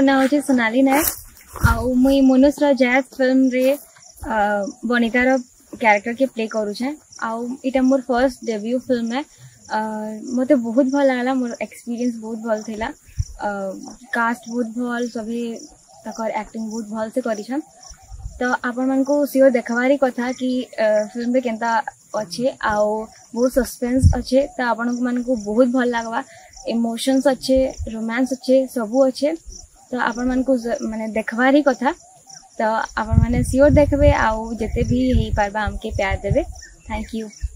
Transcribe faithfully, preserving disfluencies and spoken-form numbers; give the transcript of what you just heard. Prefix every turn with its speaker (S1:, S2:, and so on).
S1: ना हो सोनाली नायक आउ मुई मनुष्य जैत फिल्म रे बनितार कैरेक्टर के प्ले करूछे आउ इटा मोर फर्स्ट डेब्यू फिल्म है। मते बहुत भल लागला मोर एक्सपीरियंस बहुत भल थिला कास्ट बहुत भल सभी तकर एक्टिंग बहुत भल से करिछन तो आपण मन को सियोर देखवारी कथा कि फिल्म रे केनता अच्छे आउ बहुत सस्पेंस अच्छे तो आपण मन को बहुत भल लागवा इमोशंस अच्छे रोमांस अच्छे सबू अच्छे तो आपण मन को माने देखवारी कथा तो आपण माने सियोर देखबे आउ जते भी हेई पारबा हमके प्यार देबे। Thank you.